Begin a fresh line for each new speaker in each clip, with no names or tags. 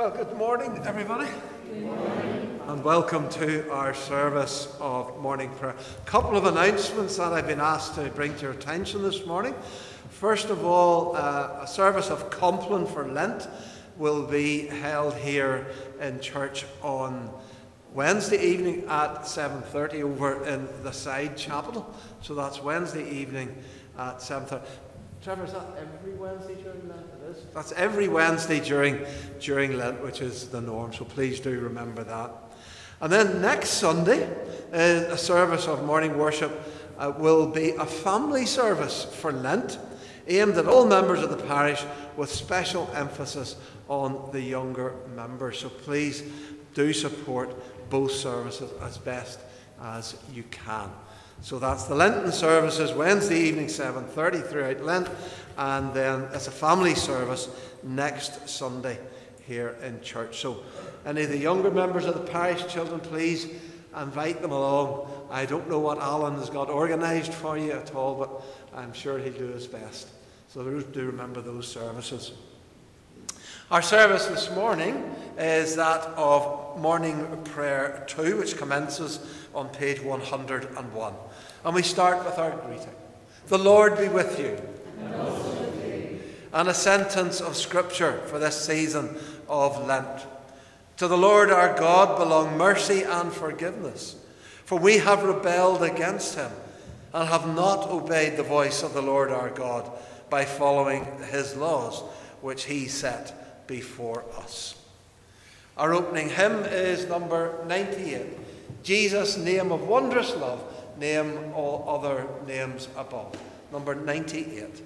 Well, good morning, everybody.
Good morning.
And welcome to our service of morning prayer. A couple of announcements that I've been asked to bring to your attention this morning. First of all, a service of Camlough for Lent will be held here in church on Wednesday evening at 7:30 over in the side chapel. So that's Wednesday evening at 7:30. Trevor, is that every Wednesday during Lent? It is. That's every Wednesday during Lent, which is the norm. So please do remember that. And then next Sunday, a service of morning worship will be a family service for Lent, aimed at all members of the parish, with special emphasis on the younger members. So please do support both services as best as you can. So that's the Lenten services, Wednesday evening 7:30 throughout Lent, and then it's a family service next Sunday here in church. So any of the younger members of the parish, children, please invite them along. I don't know what Alan has got organised for you at all, but I'm sure he'll do his best. So do remember those services. Our service this morning is that of Morning Prayer 2, which commences on page 101. And we start with our greeting. The Lord be with you.
And also with you.
And a sentence of Scripture for this season of Lent. To the Lord our God belong mercy and forgiveness, for we have rebelled against him and have not obeyed the voice of the Lord our God by following his laws, which he set before us. Our opening hymn is number 98. Jesus, name of wondrous love, name all other names above. Number 98.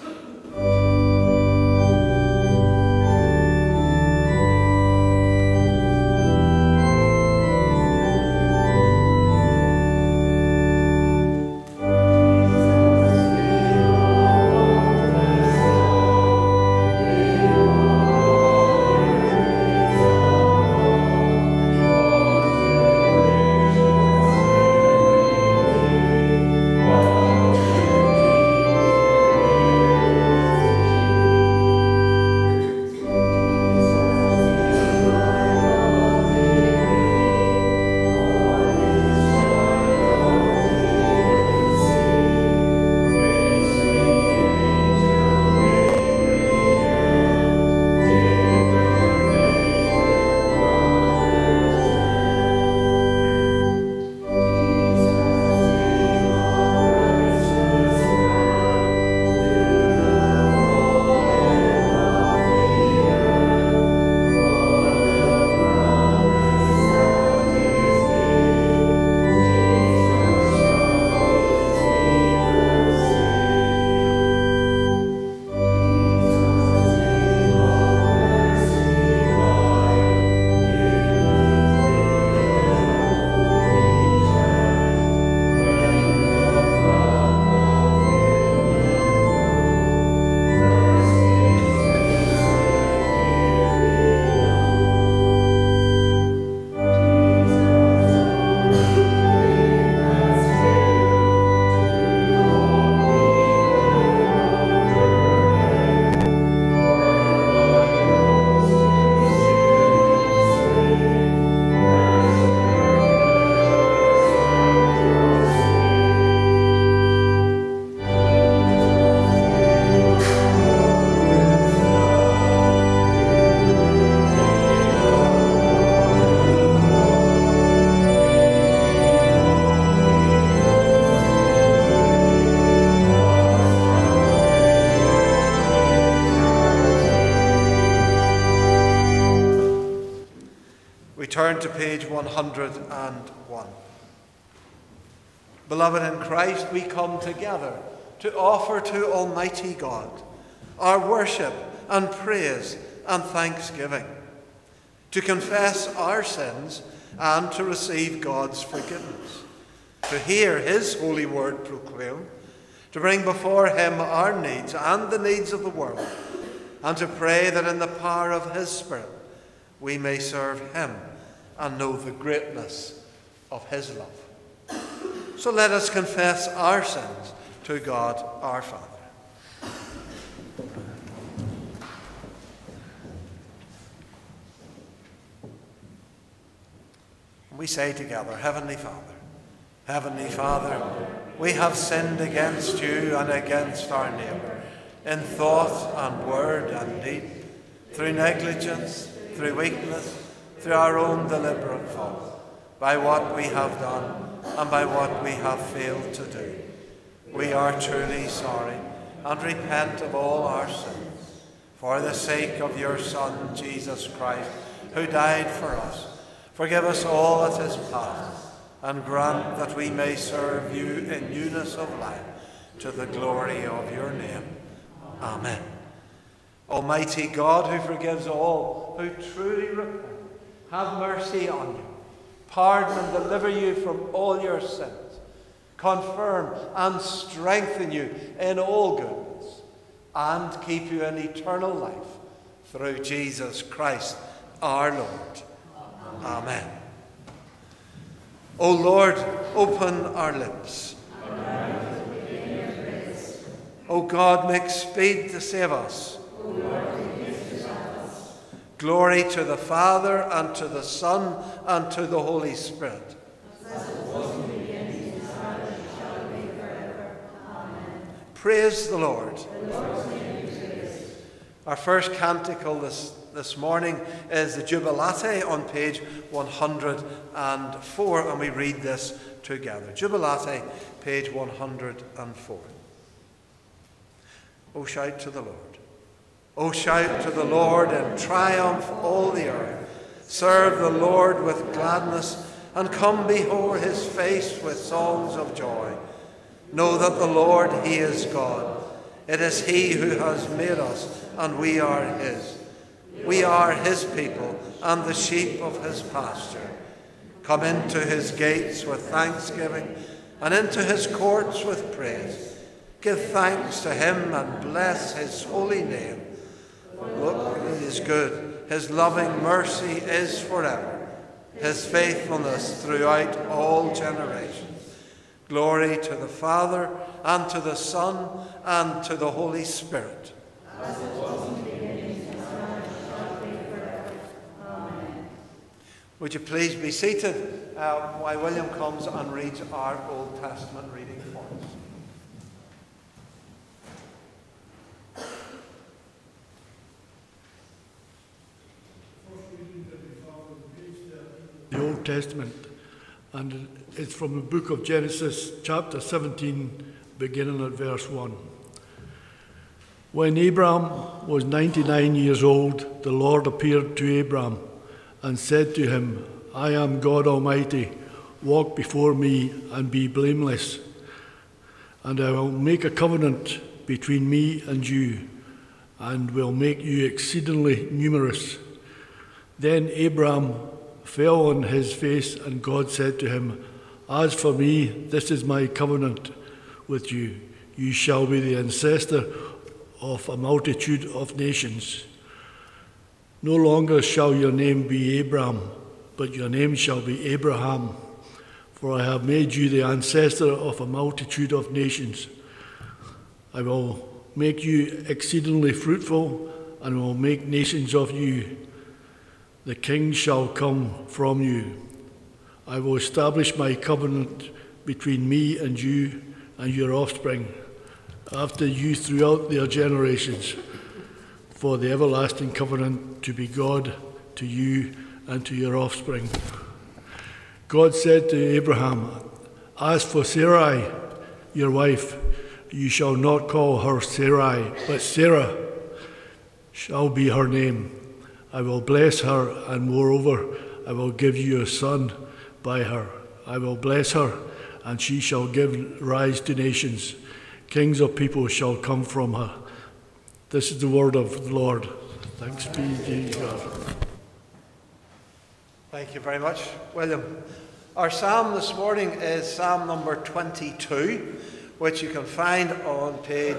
Turn to page 101. Beloved in Christ, we come together to offer to Almighty God our worship and praise and thanksgiving, to confess our sins and to receive God's forgiveness, to hear his holy word proclaimed, to bring before him our needs and the needs of the world, and to pray that in the power of his Spirit we may serve him and know the greatness of his love. So let us confess our sins to God our Father. We say together, Heavenly Father, we have sinned against you and against our neighbour, in thought and word and deed, through negligence, through weakness, through our own deliberate fault, by what we have done and by what we have failed to do. We are truly sorry and repent of all our sins. For the sake of your Son, Jesus Christ, who died for us, forgive us all that is past, and grant that we may serve you in newness of life, to the glory of your name. Amen. Almighty God, who forgives all who truly repent, have mercy on you, pardon and deliver you from all your sins, confirm and strengthen you in all goodness, and keep you in eternal life, through Jesus Christ our Lord. Amen. O Lord, open our lips. O God, make speed to save us. Glory to the Father, and to the Son, and to the Holy Spirit. Praise the Lord. Our first canticle this morning is the Jubilate on page 104, and we read this together. Jubilate, page 104. O shout to the Lord. O shout to the Lord in triumph, all the earth. Serve the Lord with gladness, and come before his face with songs of joy. Know that the Lord, he is God. It is he who has made us, and we are his. We are his people, and the sheep of his pasture. Come into his gates with thanksgiving, and into his courts with praise. Give thanks to him, and bless his holy name. Look, he is good. His loving mercy is forever. His faithfulness throughout all generations. Glory to the Father, and to the Son, and to the Holy Spirit. As it was in the beginning, is now, and shall be forever. Amen. Would you please be seated while William comes and reads our Old Testament reading for us.
The Old Testament, and it's from the book of Genesis, chapter 17, beginning at verse 1. When Abram was 99 years old, the Lord appeared to Abram and said to him, I am God Almighty, walk before me and be blameless, and I will make a covenant between me and you, and will make you exceedingly numerous. Then Abram fell on his face, and God said to him, As for me, this is my covenant with you. You shall be the ancestor of a multitude of nations. No longer shall your name be Abram, but your name shall be Abraham, for I have made you the ancestor of a multitude of nations. I will make you exceedingly fruitful, and will make nations of you. The kings shall come from you. I will establish my covenant between me and you and your offspring after you throughout their generations, for the everlasting covenant to be God to you and to your offspring. God said to Abraham, As for Sarai, your wife, you shall not call her Sarai, but Sarah shall be her name. I will bless her, and moreover, I will give you a son by her. I will bless her, and she shall give rise to nations. Kings of people shall come from her. This is the word of the Lord. Thanks be to God.
Thank you very much, William. Our psalm this morning is Psalm number 22, which you can find on page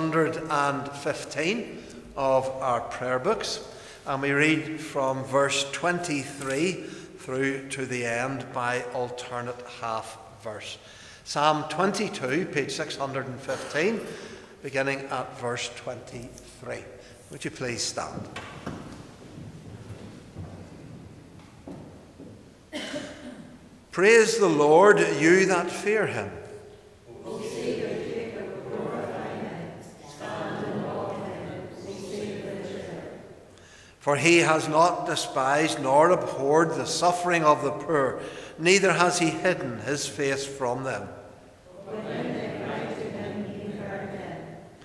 615 of our prayer books. And we read from verse 23 through to the end by alternate half verse. Psalm 22, page 615, beginning at verse 23. Would you please stand? Praise the Lord, you that fear him.
O Saviour Jacob, glorify him. Stand in awe of him, O Saviour Israel.
For he has not despised nor abhorred the suffering of the poor, neither has he hidden his face from them.
But when they cried to him, he heard them.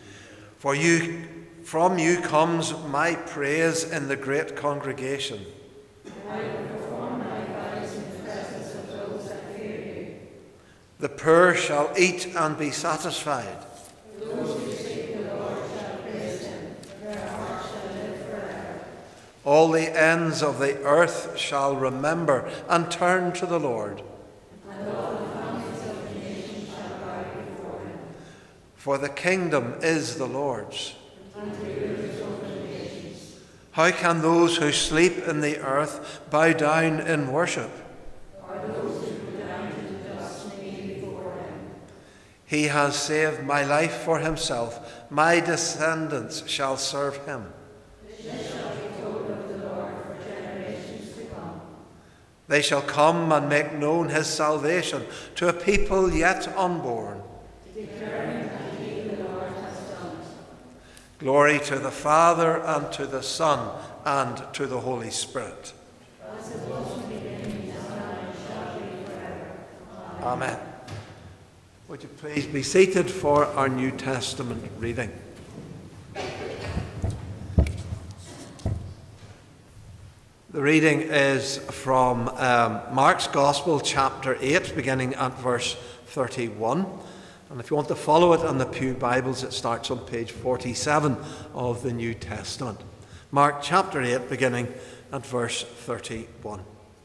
From you comes my praise in the great congregation.
I will perform my vows in the presence of those that fear you.
The poor shall eat and be satisfied.
Those who seek the Lord shall praise him. Their hearts shall live forever.
All the ends of the earth shall remember and turn to the Lord.
And all the families of the nations shall bow before him.
For the kingdom is the Lord's.
And he rules over the nations.
How can those who sleep in the earth bow down in worship?
Or those who go down to the dust kneel before him.
He has saved my life for himself. My descendants shall serve him.
This shall be told of the Lord for generations to come.
They shall come and make known his salvation to a people yet unborn.
Declaring that he, the Lord, has done it.
Glory to the Father, and to the Son, and to the Holy Spirit.
As it was in the beginning, is now, and shall be forever.
Amen. Would you please be seated for our New Testament reading? The reading is from Mark's Gospel, chapter 8, beginning at verse 31. And if you want to follow it on the Pew Bibles, it starts on page 47 of the New Testament. Mark chapter 8, beginning at verse 31.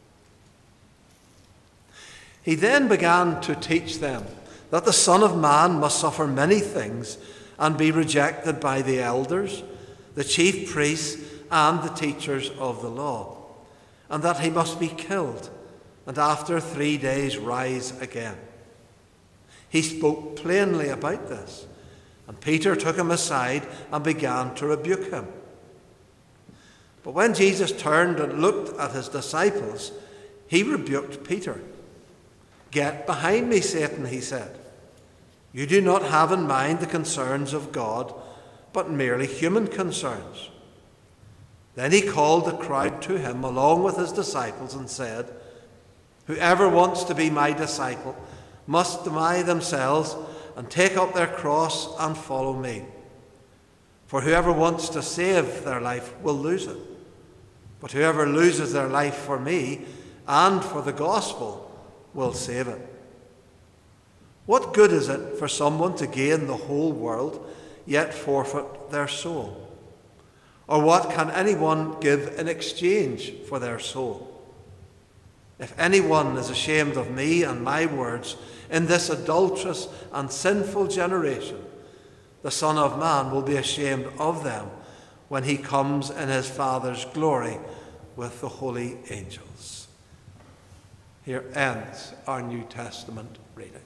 He then began to teach them that the Son of Man must suffer many things and be rejected by the elders, the chief priests, and the teachers of the law, and that he must be killed, and after 3 days rise again. He spoke plainly about this, and Peter took him aside and began to rebuke him. But when Jesus turned and looked at his disciples, he rebuked Peter. "Get behind me, Satan," he said. "You do not have in mind the concerns of God, but merely human concerns." Then he called the crowd to him along with his disciples and said, "Whoever wants to be my disciple must deny themselves and take up their cross and follow me. For whoever wants to save their life will lose it. But whoever loses their life for me and for the gospel will save it. What good is it for someone to gain the whole world, yet forfeit their soul? Or what can anyone give in exchange for their soul? If anyone is ashamed of me and my words in this adulterous and sinful generation, the Son of Man will be ashamed of them when he comes in his Father's glory with the holy angels." Here ends our New Testament reading.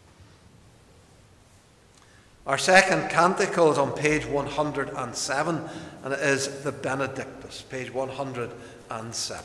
Our second canticle is on page 107, and it is the Benedictus, page 107.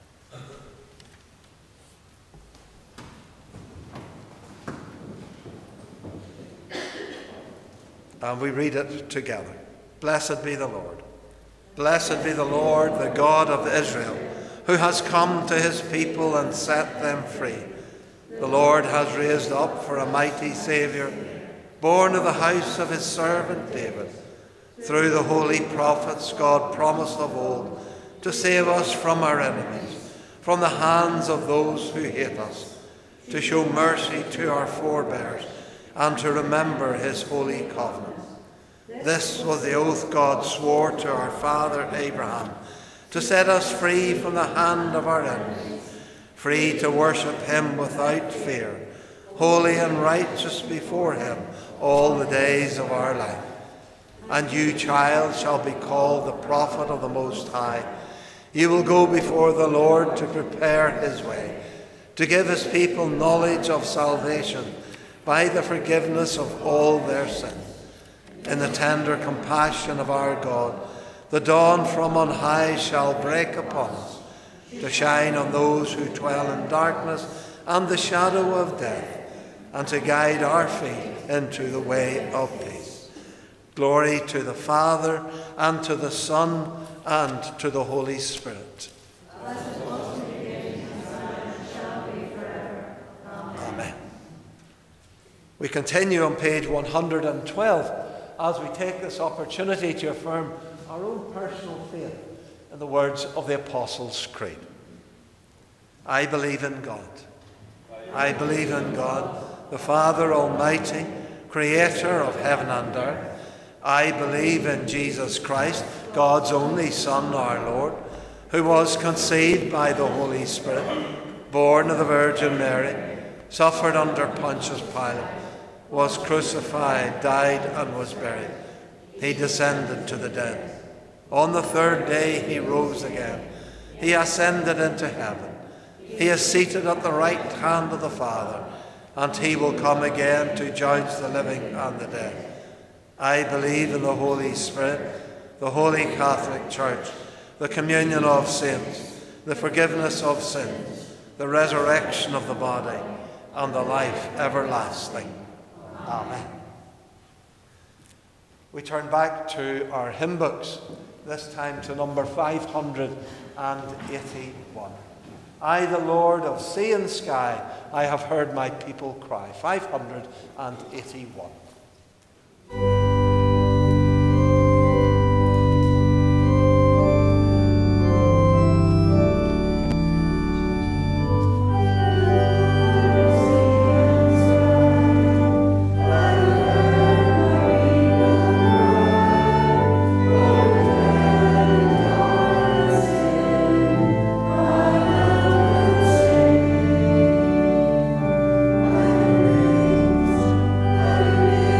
And we read it together. Blessed be the Lord. Blessed be the Lord, the God of Israel, who has come to his people and set them free. The Lord has raised up for a mighty Saviour, born of the house of his servant David. Through the holy prophets God promised of old to save us from our enemies, from the hands of those who hate us, to show mercy to our forebears, and to remember his holy covenant. This was the oath God swore to our father Abraham, to set us free from the hand of our enemies, free to worship him without fear, holy and righteous before him all the days of our life. And you, child, shall be called the prophet of the Most High. You will go before the Lord to prepare his way, to give his people knowledge of salvation by the forgiveness of all their sins. In the tender compassion of our God, the dawn from on high shall break upon us, to shine on those who dwell in darkness and the shadow of death, and to guide our feet into the way of peace. Glory to the Father, and to the Son, and to the Holy Spirit. Amen. We continue on page 112 as we take this opportunity to affirm our own personal faith in the words of the Apostles' Creed. I believe in God. I believe in God, the Father Almighty, creator of heaven and earth. I believe in Jesus Christ, God's only Son, our Lord, who was conceived by the Holy Spirit, born of the Virgin Mary, suffered under Pontius Pilate, was crucified, died, and was buried. He descended to the dead. On the third day he rose again. He ascended into heaven. He is seated at the right hand of the Father, and he will come again to judge the living and the dead. I believe in the Holy Spirit, the Holy Catholic Church, the communion of saints, the forgiveness of sins, the resurrection of the body, and the life everlasting. Amen. We turn back to our hymn books, this time to number 581. I, the Lord of sea and sky, I have heard my people cry. 581.
Amen.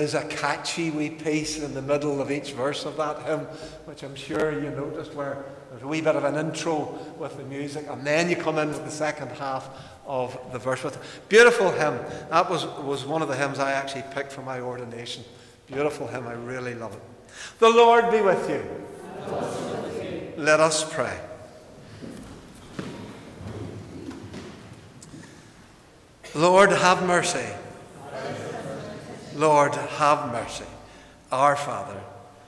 is a catchy wee piece in the middle of each verse of that hymn, which I'm sure you noticed, where there's a wee bit of an intro with the music, and then you come in with the second half of the verse. Beautiful hymn. That was one of the hymns I actually picked for my ordination. Beautiful hymn. I really love it. The Lord be with you.
And also with you.
Let us pray. Lord, have mercy. Lord, have mercy. Our Father,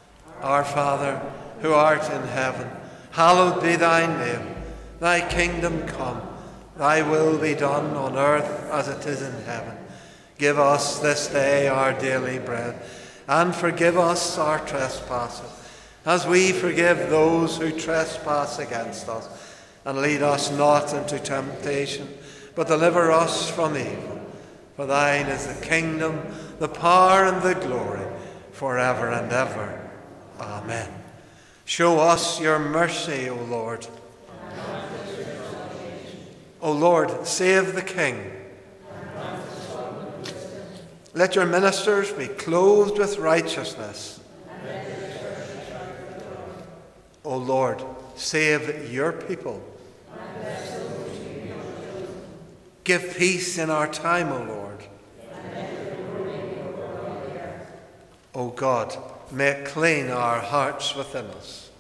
who art in heaven, hallowed be thy name. Thy kingdom come, thy will be done on earth as it is in heaven. Give us this day our daily bread, and forgive us our trespasses, as we forgive those who trespass against us. And lead us not into temptation, but deliver us from evil. For thine is the kingdom, the power, and the glory, forever and ever. Amen. Show us your mercy, O Lord. O Lord, save the King. Let your ministers be clothed with righteousness. O Lord, save your people. Give peace in our time, O Lord. O God, make clean our hearts within us.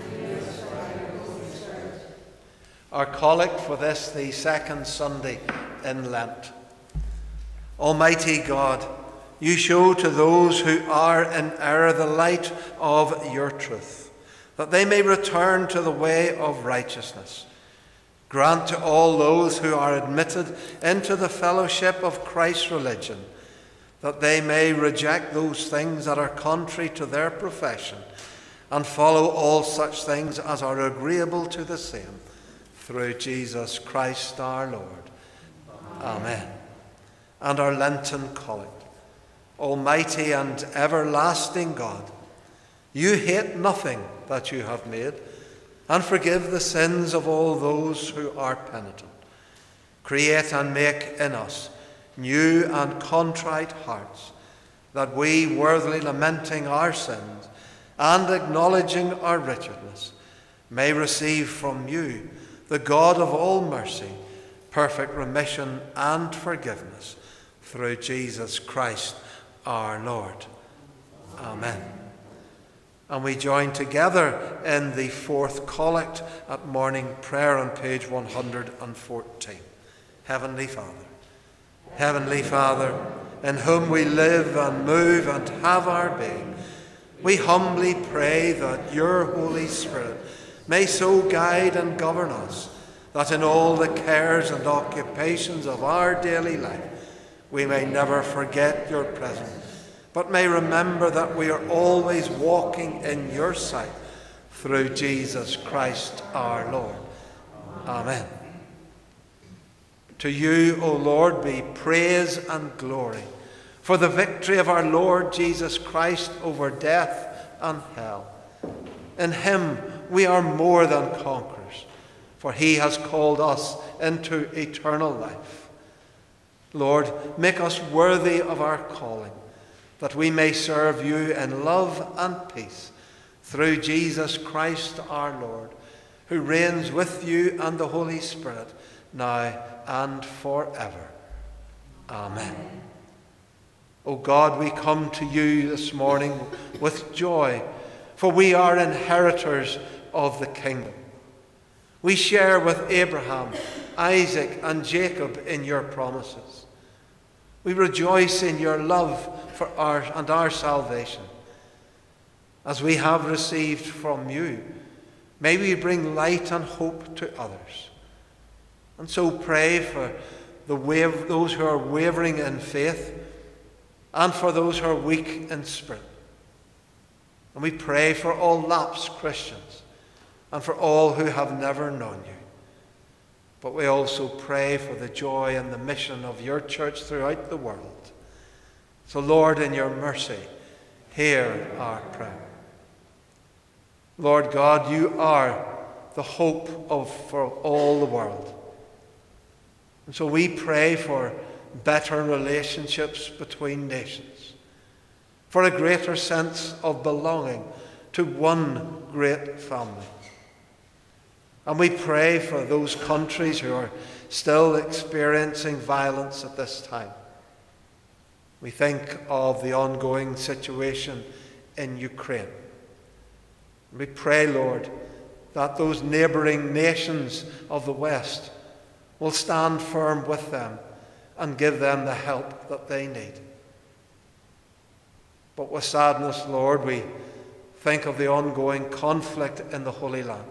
Our collect for this, the second Sunday in Lent. Almighty God, you show to those who are in error the light of your truth, that they may return to the way of righteousness. Grant to all those who are admitted into the fellowship of Christ's religion, that they may reject those things that are contrary to their profession, and follow all such things as are agreeable to the same, through Jesus Christ our Lord. Amen. And our Lenten collect. Almighty and everlasting God, you hate nothing that you have made, and forgive the sins of all those who are penitent. Create and make in us new and contrite hearts, that we, worthily lamenting our sins and acknowledging our wretchedness, may receive from you, the God of all mercy, perfect remission and forgiveness, through Jesus Christ our Lord. Amen. And we join together in the fourth collect at morning prayer on page 114. Heavenly Father, in whom we live and move and have our being, we humbly pray that your Holy Spirit may so guide and govern us, that in all the cares and occupations of our daily life we may never forget your presence, but may remember that we are always walking in your sight, through Jesus Christ our Lord. Amen. To you, O Lord, be praise and glory for the victory of our Lord Jesus Christ over death and hell. In him we are more than conquerors, for he has called us into eternal life. Lord, make us worthy of our calling, that we may serve you in love and peace, through Jesus Christ our Lord, who reigns with you and the Holy Spirit, now and forever. Amen. O God, we come to you this morning with joy, for we are inheritors of the kingdom. We share with Abraham, Isaac, and Jacob in your promises. We rejoice in your love for our salvation. As we have received from you, may we bring light and hope to others. And so pray for those who are wavering in faith, and for those who are weak in spirit. And we pray for all lapsed Christians, and for all who have never known you. But we also pray for the joy and the mission of your church throughout the world. So, Lord, in your mercy, hear our prayer. Lord God, you are the hope for all the world. And so we pray for better relationships between nations. for a greater sense of belonging to one great family. And we pray for those countries who are still experiencing violence at this time. We think of the ongoing situation in Ukraine. We pray, Lord, that those neighbouring nations of the West will stand firm with them and give them the help that they need. But with sadness, Lord, we think of the ongoing conflict in the Holy Land.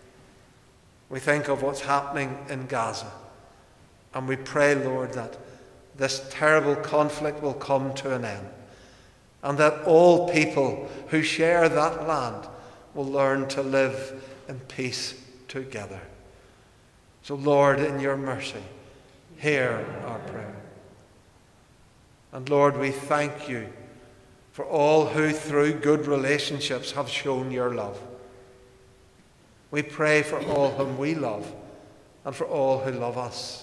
We think of what's happening in Gaza. And we pray, Lord, that this terrible conflict will come to an end, and that all people who share that land will learn to live in peace together. So, Lord, in your mercy, hear our prayer. And Lord, we thank you for all who through good relationships have shown your love. We pray for all whom we love and for all who love us.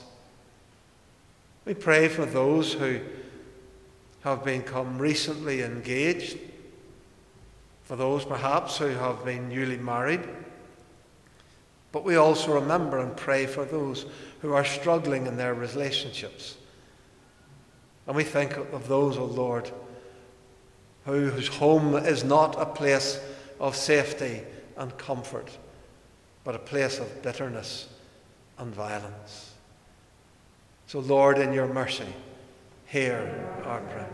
We pray for those who have become recently engaged, for those perhaps who have been newly married. But we also remember and pray for those who are struggling in their relationships. And we think of those, O Lord, whose home is not a place of safety and comfort, but a place of bitterness and violence. So, Lord, in your mercy, hear our prayer.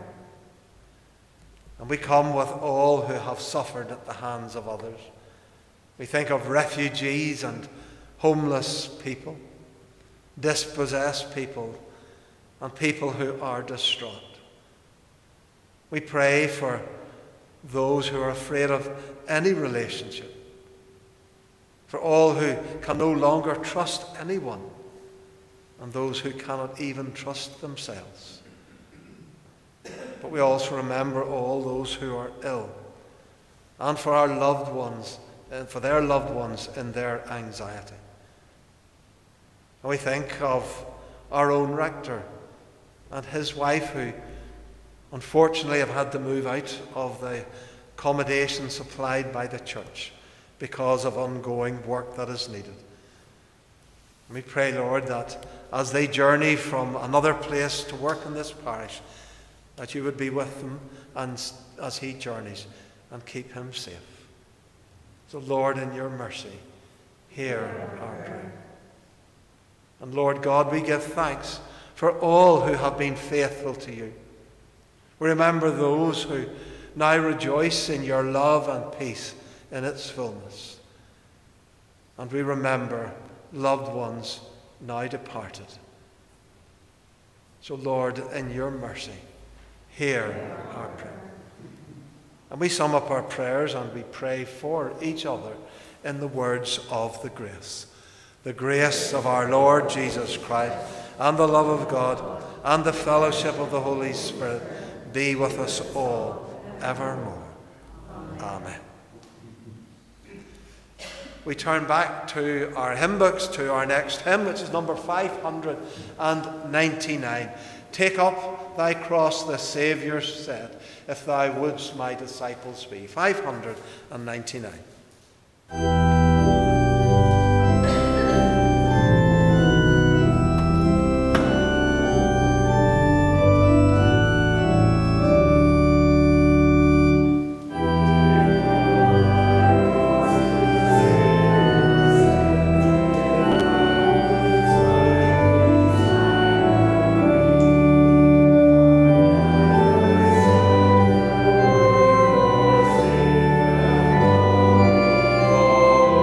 And we come with all who have suffered at the hands of others. We think of refugees and homeless people, dispossessed people, and people who are distraught. We pray for those who are afraid of any relationship, for all who can no longer trust anyone, and those who cannot even trust themselves. But we also remember all those who are ill, and for our loved ones, and for their loved ones in their anxiety. And we think of our own rector and his wife, who unfortunately have had to move out of the accommodation supplied by the church because of ongoing work that is needed. And we pray, Lord, that as they journey from another place to work in this parish, that you would be with them and as he journeys, and keep him safe. So, Lord, in your mercy, hear our prayer. And Lord God, we give thanks for all who have been faithful to you. We remember those who now rejoice in your love and peace in its fullness. And we remember loved ones now departed. So, Lord, in your mercy, hear our prayer. And we sum up our prayers and we pray for each other in the words of the grace. The grace of our Lord Jesus Christ, and the love of God, and the fellowship of the Holy Spirit be with us all evermore. Amen. We turn back to our hymn books, to our next hymn, which is number 599. Take up thy cross, the Saviour said, if thou wouldst my disciples be. 599.
Amen.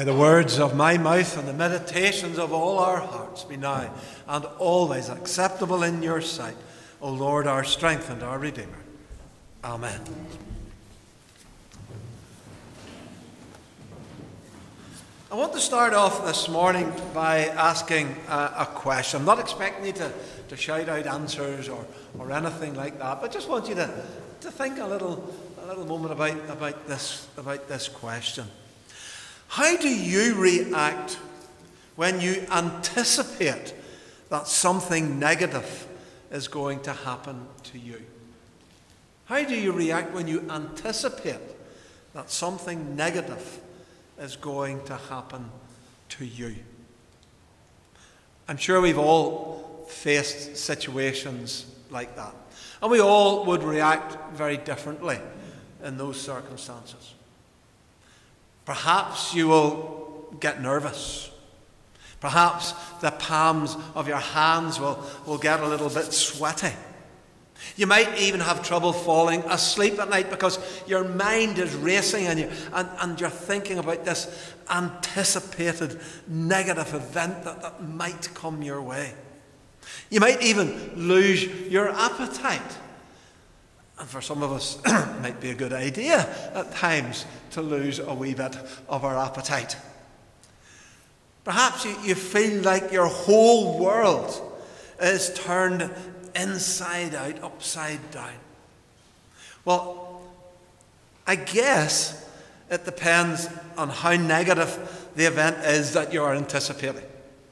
May the words of my mouth and the meditations of all our hearts be now and always acceptable in your sight, O Lord, our strength and our Redeemer. Amen. I want to start off this morning by asking a question. I'm not expecting you to shout out answers or anything like that, but just want you to think a little moment about this question. How do you react when you anticipate that something negative is going to happen to you? How do you react when you anticipate that something negative is going to happen to you? I'm sure we've all faced situations like that, and we all would react very differently in those circumstances. Perhaps you will get nervous. Perhaps the palms of your hands will get a little bit sweaty. You might even have trouble falling asleep at night because your mind is racing and you're thinking about this anticipated negative event that might come your way. You might even lose your appetite. And for some of us, it might be a good idea at times to lose a wee bit of our appetite. Perhaps you feel like your whole world is turned inside out, upside down. Well, I guess it depends on how negative the event is that you are anticipating.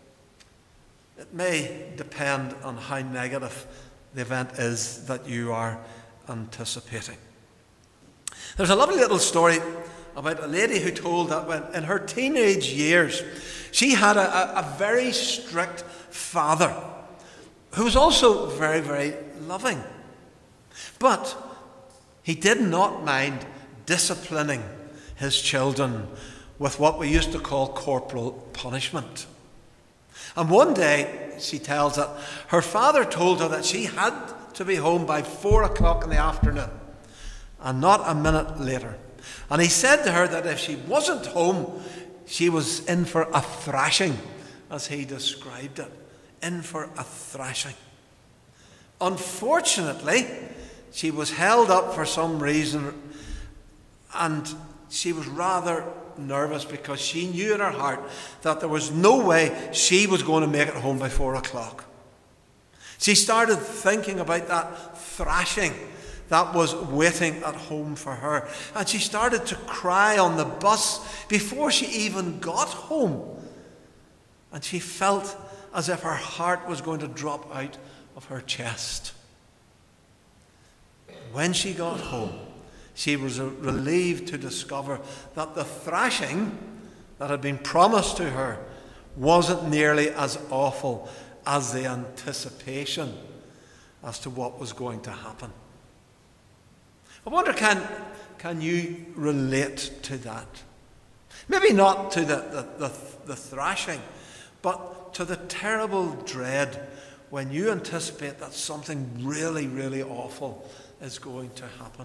It may depend on how negative the event is that you are anticipating. There's a lovely little story about a lady who told that when in her teenage years she had a very strict father who was also very, very loving. But he did not mind disciplining his children with what we used to call corporal punishment. And one day, she tells that her father told her that she had to be home by 4 o'clock in the afternoon, and not a minute later. And he said to her that if she wasn't home, she was in for a thrashing, as he described it. In for a thrashing. Unfortunately, she was held up for some reason, and she was rather nervous because she knew in her heart that there was no way she was going to make it home by 4 o'clock. She started thinking about that thrashing that was waiting at home for her, and she started to cry on the bus before she even got home, and she felt as if her heart was going to drop out of her chest. When she got home, she was relieved to discover that the thrashing that had been promised to her wasn't nearly as awful as the anticipation as to what was going to happen. I wonder, can you relate to that? Maybe not to the thrashing, but to the terrible dread when you anticipate that something really, really awful is going to happen.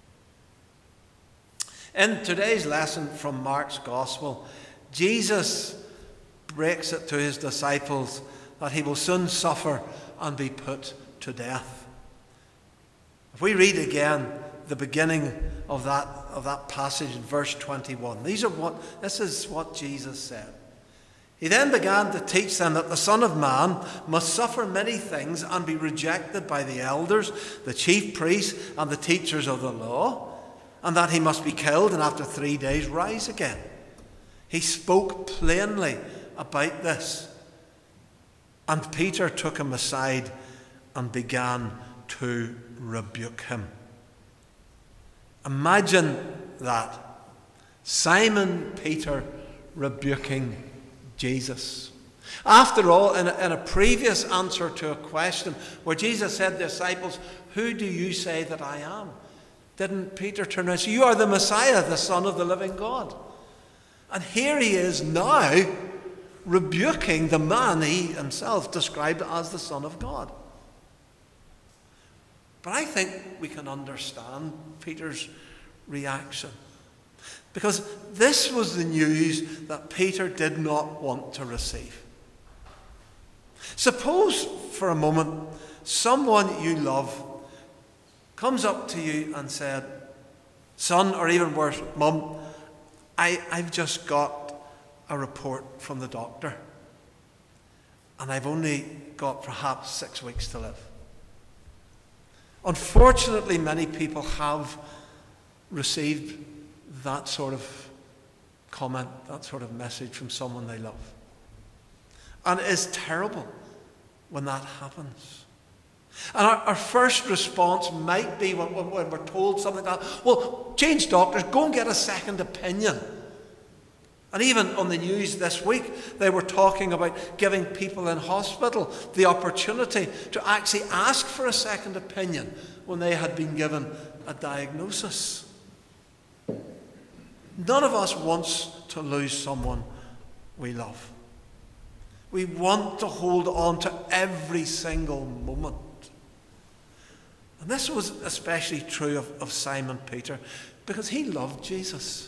In today's lesson from Mark's Gospel, Jesus breaks it to his disciples that he will soon suffer and be put to death. If we read again the beginning of that passage in verse 21, this is what Jesus said. He then began to teach them that the Son of Man must suffer many things and be rejected by the elders, the chief priests, and the teachers of the law, and that he must be killed and after 3 days rise again. He spoke plainly about this. And Peter took him aside and began to rebuke him. Imagine that. Simon Peter rebuking Jesus. After all, in a previous answer to a question where Jesus said to the disciples, "Who do you say that I am?" Didn't Peter turn around and say, "You are the Messiah, the Son of the living God"? And here he is now rebuking the man he himself described as the Son of God. But I think we can understand Peter's reaction. Because this was the news that Peter did not want to receive. Suppose for a moment someone you love comes up to you and said, "Son," or even worse, "Mum, I've just got a report from the doctor and I've only got perhaps 6 weeks to live." Unfortunately, many people have received that sort of comment, that sort of message from someone they love. And it is terrible when that happens. And our first response might be when we're told something like that, "Well, change doctors, go and get a second opinion." And even on the news this week, they were talking about giving people in hospital the opportunity to actually ask for a second opinion when they had been given a diagnosis. None of us wants to lose someone we love. We want to hold on to every single moment. And this was especially true of Simon Peter, because he loved Jesus.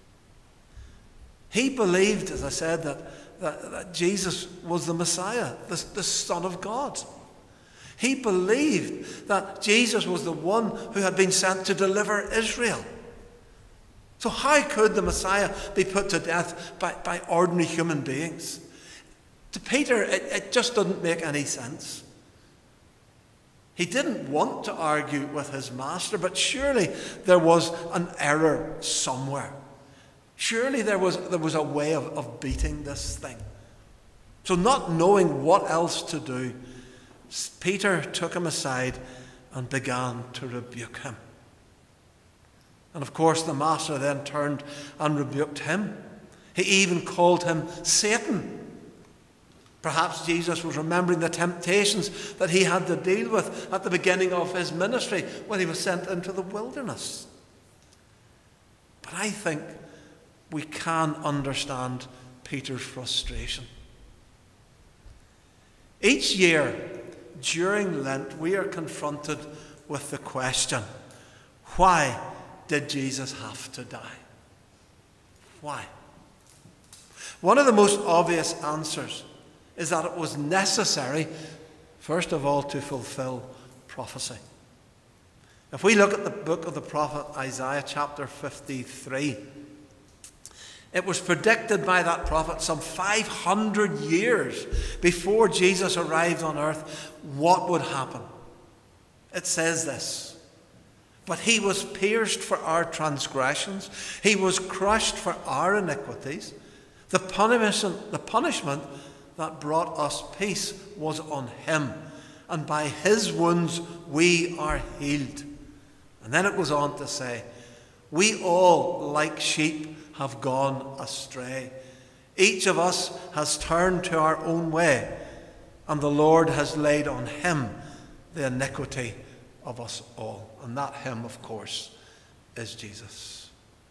He believed, as I said, that Jesus was the Messiah, the Son of God. He believed that Jesus was the one who had been sent to deliver Israel. So how could the Messiah be put to death by ordinary human beings? To Peter, it just didn't make any sense. He didn't want to argue with his master, but surely there was an error somewhere. Surely there was a way of beating this thing. So not knowing what else to do, Peter took him aside and began to rebuke him. And of course the master then turned and rebuked him. He even called him Satan. Perhaps Jesus was remembering the temptations that he had to deal with at the beginning of his ministry when he was sent into the wilderness. But I think we can understand Peter's frustration. Each year during Lent, we are confronted with the question, why did Jesus have to die? Why? One of the most obvious answers is that it was necessary, first of all, to fulfill prophecy. If we look at the book of the prophet Isaiah, chapter 53, it was predicted by that prophet some 500 years before Jesus arrived on earth what would happen. It says this, "But he was pierced for our transgressions, he was crushed for our iniquities. The punishment that brought us peace was on him, and by his wounds we are healed." And then it goes on to say, "We all, like sheep, have gone astray. Each of us has turned to our own way, and the Lord has laid on him the iniquity of us all." And that him, of course, is Jesus.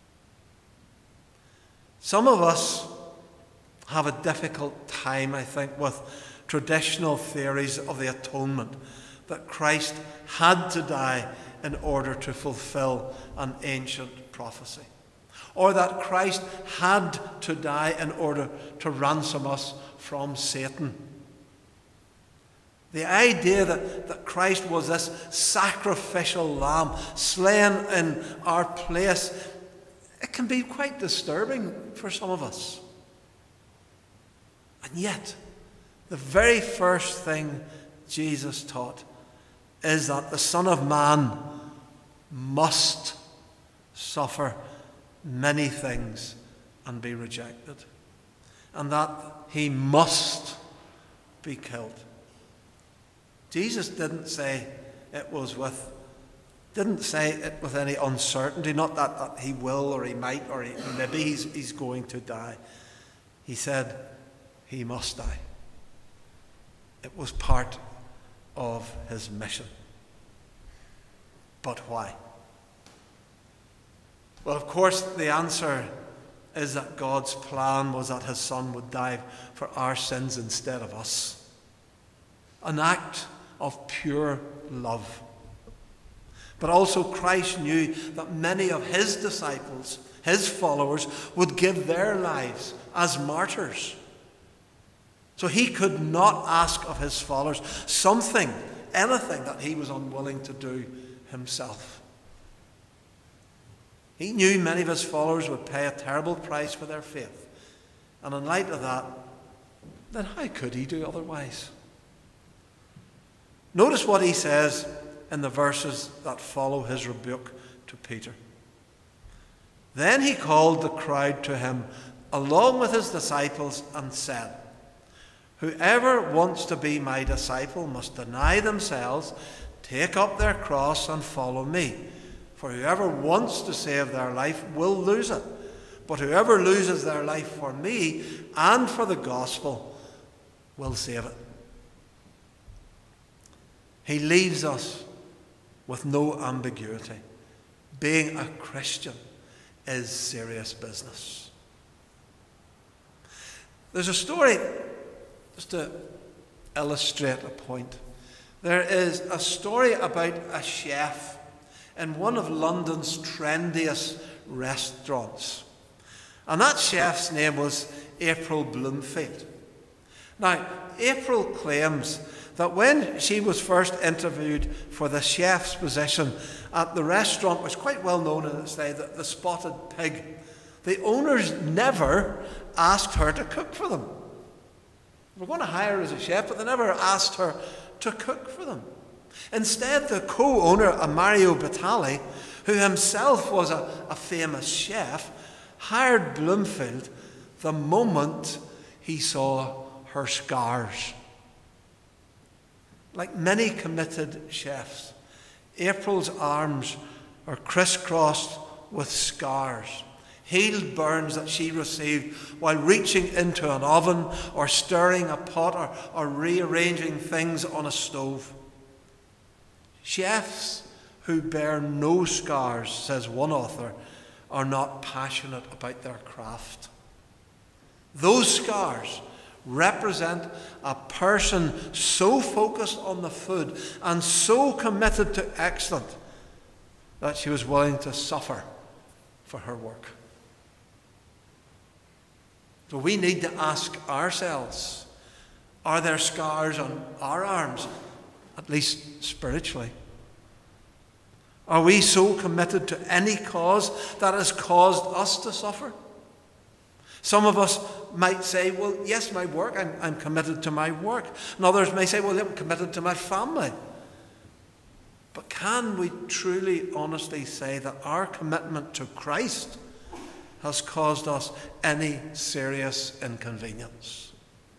Some of us have a difficult time, I think, with traditional theories of the atonement, that Christ had to die in order to fulfill an ancient prophecy, or that Christ had to die in order to ransom us from Satan. The idea that Christ was this sacrificial lamb slain in our place, it can be quite disturbing for some of us. And yet, the very first thing Jesus taught is that the Son of Man must suffer many things and be rejected, and that he must be killed. Jesus didn't say it with any uncertainty, not that he will or he might or maybe he's going to die. He said he must die. It was part of his mission. But why? Well, of course, the answer is that God's plan was that his Son would die for our sins instead of us. An act of pure love. But also Christ knew that many of his disciples his followers, would give their lives as martyrs. So he could not ask of his followers anything that he was unwilling to do himself. He knew many of his followers would pay a terrible price for their faith. And in light of that, then how could he do otherwise? Notice what he says in the verses that follow his rebuke to Peter. Then he called the crowd to him along with his disciples and said, "Whoever wants to be my disciple must deny themselves, take up their cross and follow me. For whoever wants to save their life will lose it. But whoever loses their life for me and for the gospel will save it." He leaves us with no ambiguity. Being a Christian is serious business. There's a story, just to illustrate a point. There is a story about a chef in one of London's trendiest restaurants. And that chef's name was April Bloomfield. Now, April claims that when she was first interviewed for the chef's position at the restaurant, which was quite well known in its day, the Spotted Pig, the owners never asked her to cook for them. They were going to hire her as a chef, but they never asked her to cook for them. Instead, the co-owner, Mario Batali, who himself was a famous chef, hired Bloomfield the moment he saw her scars. Like many committed chefs, April's arms are crisscrossed with scars, healed burns that she received while reaching into an oven or stirring a pot or rearranging things on a stove. Chefs who bear no scars, says one author, are not passionate about their craft. Those scars represent a person so focused on the food and so committed to excellence that she was willing to suffer for her work. So we need to ask ourselves, are there scars on our arms, at least spiritually? Are we so committed to any cause that has caused us to suffer? Some of us might say, well, yes, my work, I'm committed to my work. And others may say, well, I'm committed to my family. But can we truly, honestly say that our commitment to Christ has caused us any serious inconvenience?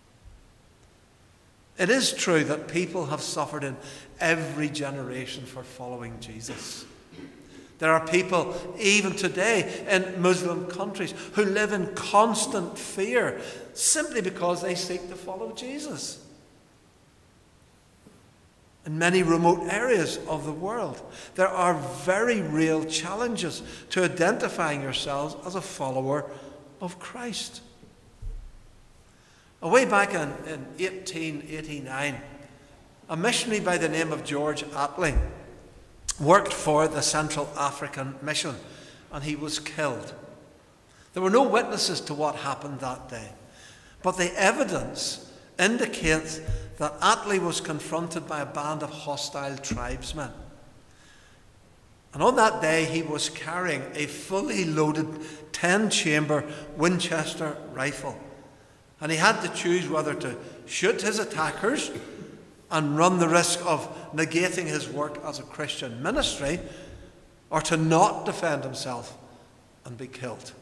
It is true that people have suffered in every generation for following Jesus. There are people, even today, in Muslim countries who live in constant fear simply because they seek to follow Jesus. In many remote areas of the world, there are very real challenges to identifying yourselves as a follower of Christ. Way back in 1889, a missionary by the name of George Attling worked for the Central African Mission, and he was killed. There were no witnesses to what happened that day, but the evidence indicates that Attling was confronted by a band of hostile tribesmen. And on that day, he was carrying a fully loaded 10-chamber Winchester rifle. And he had to choose whether to shoot his attackers and run the risk of negating his work as a Christian ministry, or to not defend himself and be killed.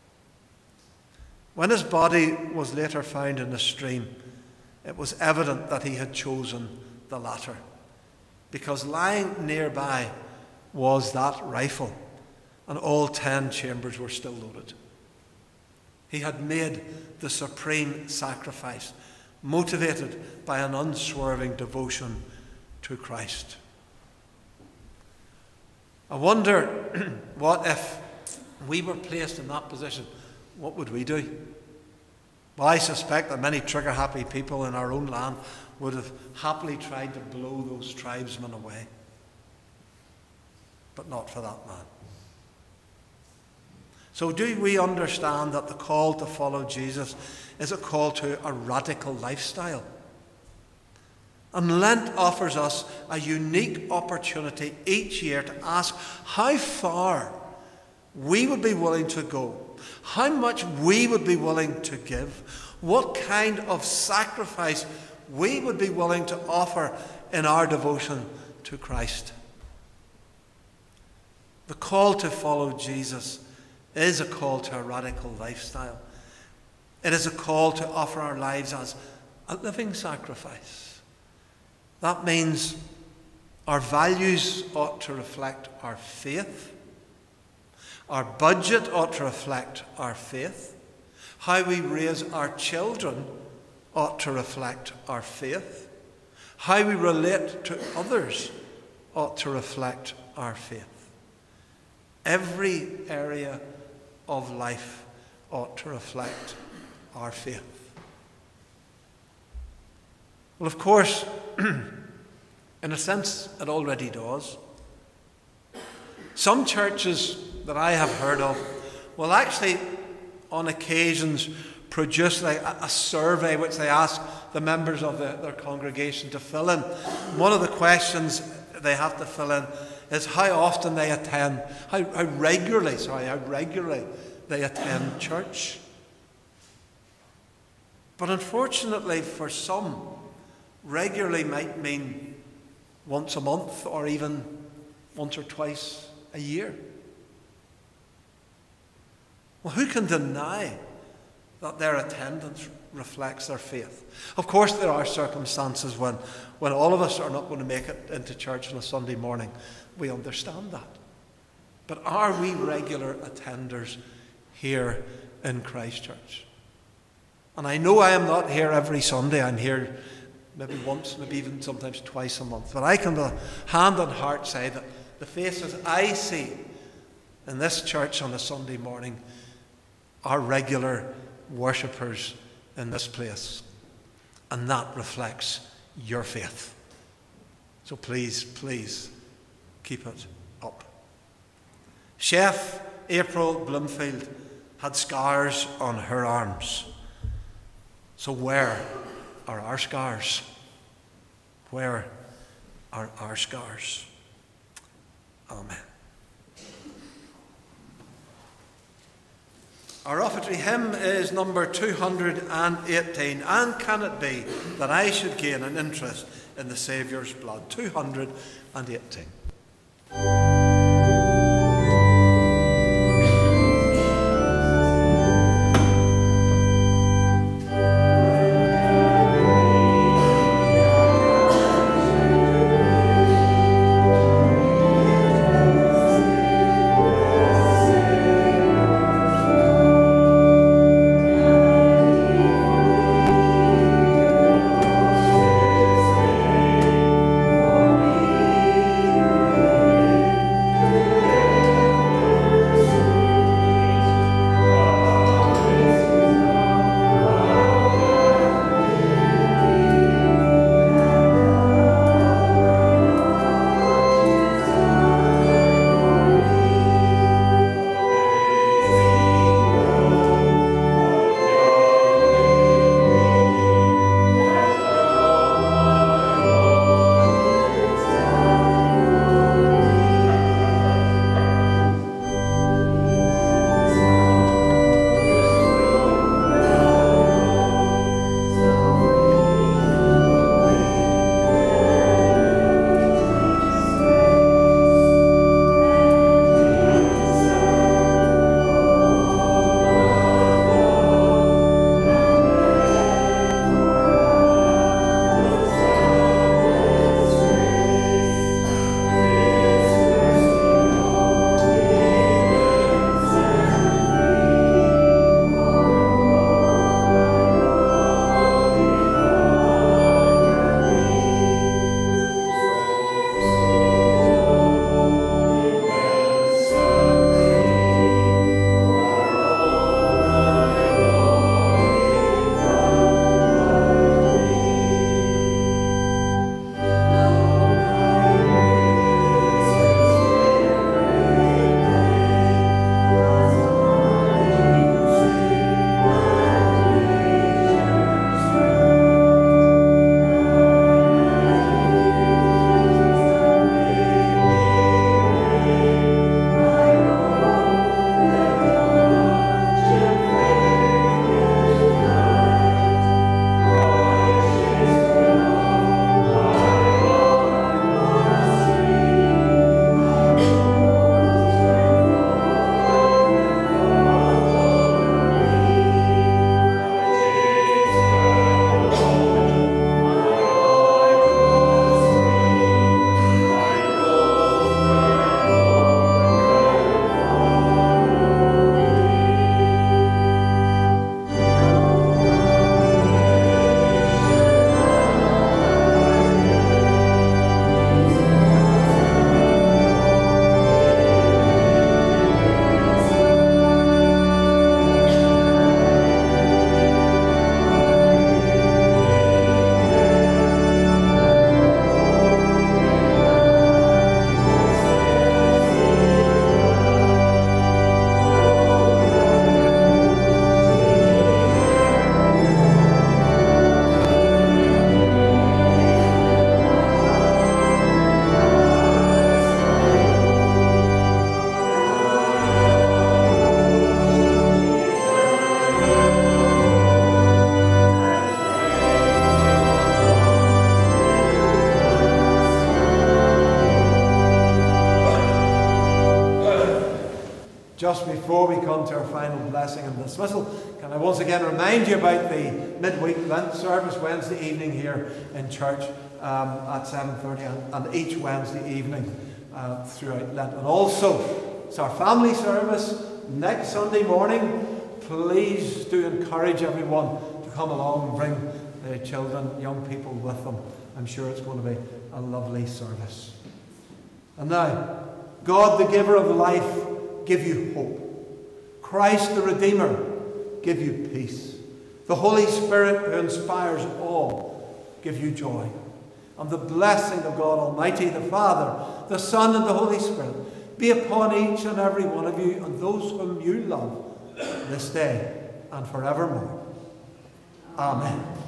When his body was later found in the stream, it was evident that he had chosen the latter, because lying nearby was that rifle, and all 10 chambers were still loaded. He had made the supreme sacrifice, motivated by an unswerving devotion to Christ. I wonder, what if we were placed in that position? What would we do? Well, I suspect that many trigger-happy people in our own land would have happily tried to blow those tribesmen away. But not for that man. So do we understand that the call to follow Jesus is a call to a radical lifestyle? And Lent offers us a unique opportunity each year to ask how far we would be willing to go, how much we would be willing to give, what kind of sacrifice we would be willing to offer in our devotion to Christ. The call to follow Jesus is a call to a radical lifestyle. It is a call to offer our lives as a living sacrifice. That means our values ought to reflect our faith. Our budget ought to reflect our faith. How we raise our children ought to reflect our faith. How we relate to others ought to reflect our faith. Every area of life ought to reflect our faith. Well, of course, in a sense, it already does. Some churches that I have heard of will actually, on occasions, produce like a survey which they ask the members of their congregation to fill in. One of the questions they have to fill in is how often they attend, how regularly they attend church. But unfortunately for some, regularly might mean once a month or even once or twice a year. Well, who can deny that their attendance reflects their faith? Of course, there are circumstances when all of us are not going to make it into church on a Sunday morning. We understand that. But are we regular attenders here in Christchurch? And I know I am not here every Sunday. I'm here maybe once, maybe even sometimes twice a month. But I can with hand on heart say that the faces I see in this church on a Sunday morning are regular worshippers in this place. And that reflects your faith. So please, please keep it up. Chef April Bloomfield had scars on her arms. So where are our scars? Where are our scars? Amen. Our offertory hymn is number 218. And can it be that I should gain an interest in the Saviour's blood? 218.
Amen.
Just before we come to our final blessing and dismissal, can I once again remind you about the midweek Lent service Wednesday evening here in church at 7:30 and each Wednesday evening throughout Lent. And also, it's our family service next Sunday morning. Please do encourage everyone to come along and bring their children, young people with them. I'm sure it's going to be a lovely service. And now, God, the giver of life, give you hope. Christ, the Redeemer, give you peace. The Holy Spirit, who inspires all, give you joy. And the blessing of God Almighty, the Father, the Son, and the Holy Spirit be upon each and every one of you and those whom you love this day and forevermore. Amen.